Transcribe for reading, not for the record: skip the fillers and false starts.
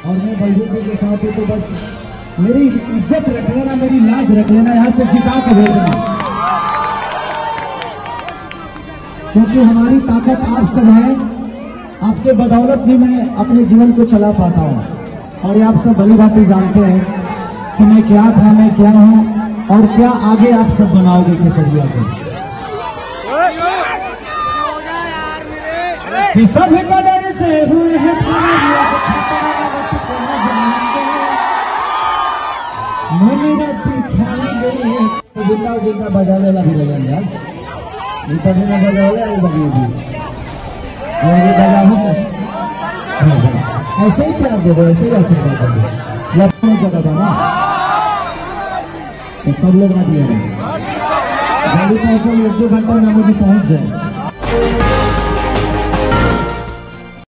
और मैं बलबीर जी के साथ हूँ, तो बस मेरी इज्जत रख लेना, मेरी लाज रख लेना, यहाँ से जिता के भेजना, क्योंकि हमारी ताकत आप सब है। आपके बदौलत भी मैं अपने जीवन को चला पाता हूँ, और ये आप सब भली भांति जानते हैं कि मैं क्या था, मैं क्या हूँ, और क्या आगे आप सब बनाओगे केसरिया को। सब कदर से हुए हैं जितना जितना बजाने लगी लगन यार, जितना जितना बजाने लगी भी और ये बजा हूँ ऐसे ही प्यार दे दो, ऐसे ही आशीर्वाद कर दो। लखनऊ जगह था ना, तो सब लोग आ दिया गाड़ी पहुंचो, 1-2 घंटा में मुझे पहुंच जाए।